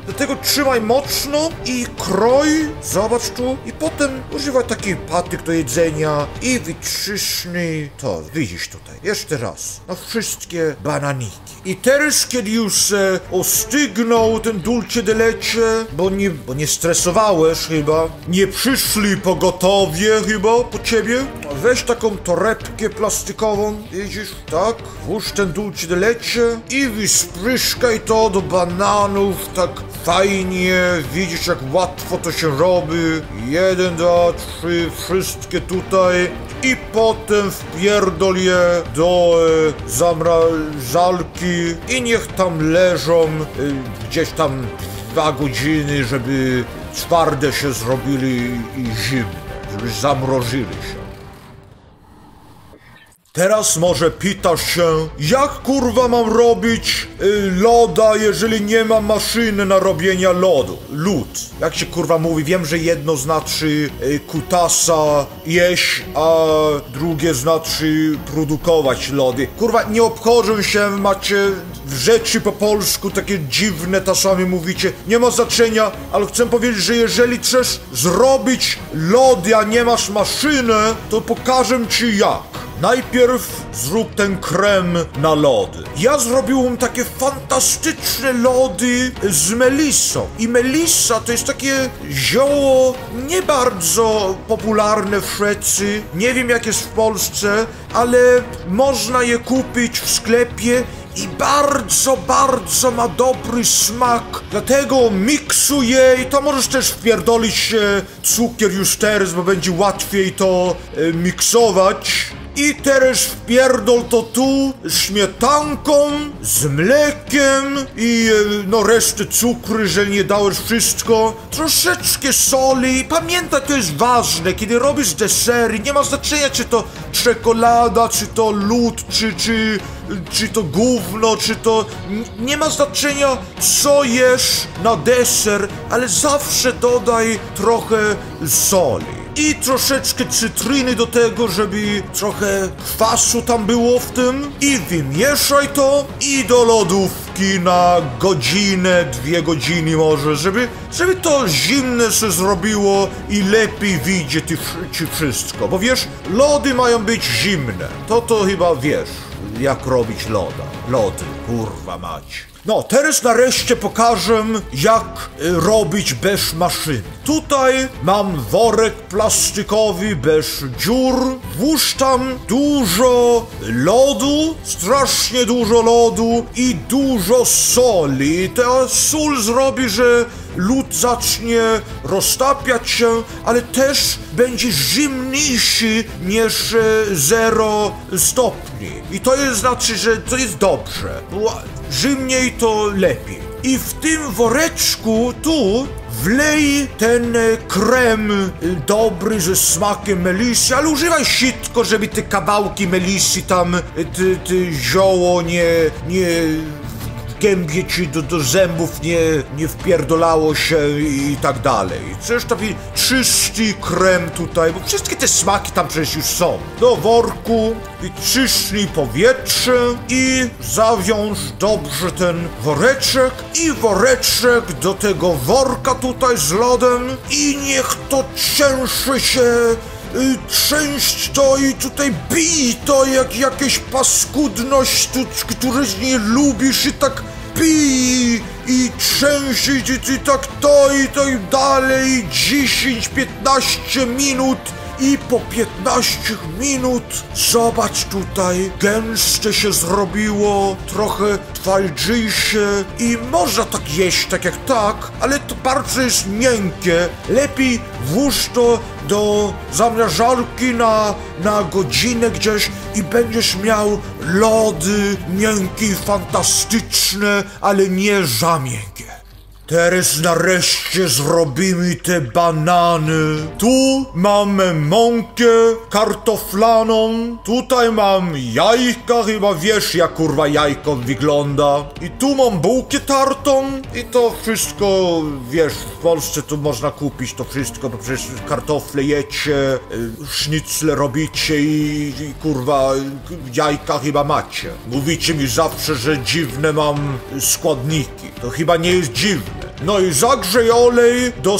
Dlatego trzymaj mocno i kroj, zobacz tu, i potem używaj takiej patyk do jedzenia i wytrzyszny to, widzisz tutaj, jeszcze raz, na wszystkie bananiki. I teraz, kiedy już ostygnął ten dulce de leche, bo nie stresowałeś chyba, nie przyszli pogotowie chyba po ciebie, weź taką torebkę plastikową, widzisz, tak, włóż ten dulce de leche i wyspryszkaj to do bananów, tak fajnie, widzisz jak łatwo to się robi, 1, 2, 3, wszystkie tutaj i potem wpierdol je do zamrażalki i niech tam leżą gdzieś tam 2 godziny, żeby twarde się zrobili i zimne, żeby zamrożyli się. Teraz może pytasz się, jak kurwa mam robić loda, jeżeli nie mam maszyny na robienia lodu? Lód. Jak się kurwa mówi, wiem, że jedno znaczy kutasa jeść, a drugie znaczy produkować lody. Kurwa, nie obchodzą się, macie rzeczy po polsku takie dziwne, czasami mówicie, nie ma znaczenia, ale chcę powiedzieć, że jeżeli chcesz zrobić lody, a nie masz maszyny, to pokażę ci jak. Najpierw zrób ten krem na lody. Ja zrobiłem takie fantastyczne lody z melissą. I melissa to jest takie zioło nie bardzo popularne w Szwecji. Nie wiem jak jest w Polsce, ale można je kupić w sklepie. I bardzo ma dobry smak. Dlatego miksuję i to możesz też wpierdolić cukier już teraz, bo będzie łatwiej to miksować. I teraz wpierdol to tu śmietanką, z mlekiem i no resztę cukru, jeżeli nie dałeś wszystko. Troszeczkę soli. Pamiętaj, to jest ważne, kiedy robisz desery, nie ma znaczenia czy to czekolada, czy to lód, czy to gówno, czy to... Nie ma znaczenia co jesz na deser, ale zawsze dodaj trochę soli. I troszeczkę cytryny do tego, żeby trochę kwasu tam było w tym. I wymieszaj to i do lodówki na godzinę, 2 godziny może, żeby to zimne się zrobiło i lepiej wyjdzie ci wszystko. Bo wiesz, lody mają być zimne. To chyba wiesz, jak robić lody, kurwa mać. No, teraz nareszcie pokażę, jak robić bez maszyny. Tutaj mam worek plastikowy bez dziur. Włóż tam dużo lodu, strasznie dużo lodu i dużo soli. Ta sól zrobi, że lód zacznie roztapiać się, ale też będzie zimniejszy niż 0 stopni. I to jest znaczy, że to jest dobrze. Zimniej to lepiej. I w tym woreczku tu wlej ten krem dobry ze smakiem melisy, ale używaj sitko, żeby te kawałki melisy tam, te zioło nie gębie ci do zębów nie wpierdolało się i tak dalej. Chcesz taki czysty krem tutaj, bo wszystkie te smaki tam przecież już są. Do worku wytrzyśnij powietrze i zawiąż dobrze ten woreczek i woreczek do tego worka tutaj z lodem i niech to trzęsie się. Trzęść to i tutaj bij to jak jakaś paskudność, której nie lubisz i tak bij i trzęsie i tak to i dalej 10-15 minut i po 15 minut zobacz tutaj, gęste się zrobiło, trochę twardziejsze i można tak jeść tak jak tak, ale to bardzo jest miękkie. Lepiej włóż to do zamrażarki na godzinę gdzieś i będziesz miał lody miękkie, fantastyczne, ale nie za miękkie. Teraz nareszcie zrobimy te banany. Tu mamy mąkę kartoflaną. Tutaj mam jajka, chyba wiesz jak kurwa jajko wygląda. I tu mam bułkę tartą. I to wszystko, wiesz, w Polsce tu można kupić to wszystko, bo przecież kartofle jecie, sznicle robicie i kurwa jajka chyba macie. Mówicie mi zawsze, że dziwne mam składniki. To chyba nie jest dziwne. No i zagrzej olej do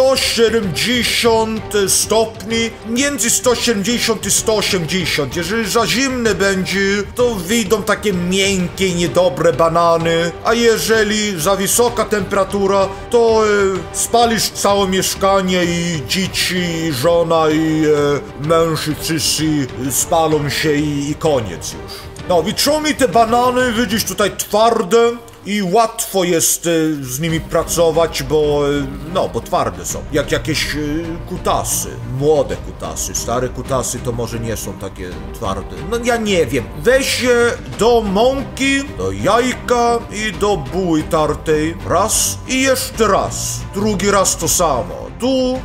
170 stopni, między 170 i 180. Jeżeli za zimne będzie, to wyjdą takie miękkie i niedobre banany, a jeżeli za wysoka temperatura, to spalisz całe mieszkanie i dzieci, i żona, i męż, i wszyscy spalą się i koniec już. No, wieczorami te banany, widzisz, tutaj twarde i łatwo jest z nimi pracować, bo twarde są. Jak jakieś kutasy, młode kutasy, stare kutasy to może nie są takie twarde. No ja nie wiem. Weź je do mąki, do jajka i do buły tartej. Raz i jeszcze raz. Drugi raz to samo. Tu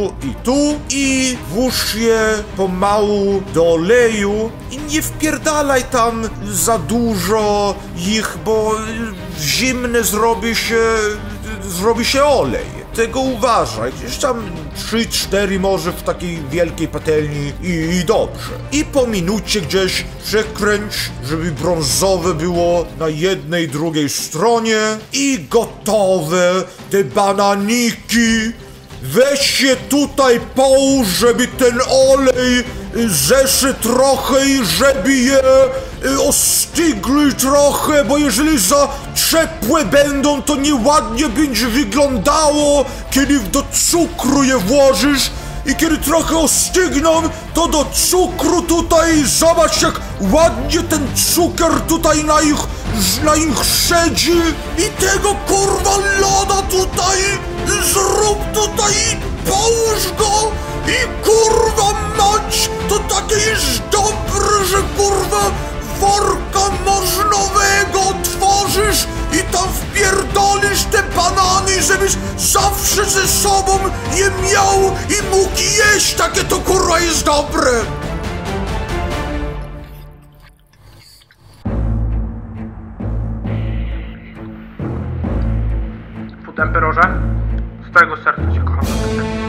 i włóż je pomału do oleju i nie wpierdalaj tam za dużo ich, bo zimny zrobi się olej. Tego uważaj. Gdzieś tam 3-4 może w takiej wielkiej patelni i dobrze. I po minucie gdzieś przekręć, żeby brązowe było na jednej i drugiej stronie i gotowe te bananiki. Weź je tutaj połóż, żeby ten olej zeszedł trochę i żeby je ostygły trochę, bo jeżeli za ciepłe będą, to nieładnie będzie wyglądało, kiedy do cukru je włożysz i kiedy trochę ostygną, to do cukru tutaj zobacz, jak ładnie ten cukier tutaj na ich siedzi i tego kurwa loda tutaj zrób tutaj i połóż go i kurwa mać, to takie jest dobre, że kurwa worka możnowego otworzysz i tam wpierdolisz te banany, żebyś zawsze ze sobą je miał i mógł jeść, takie to kurwa jest dobre. Emperorze, z całego serca cię kocham.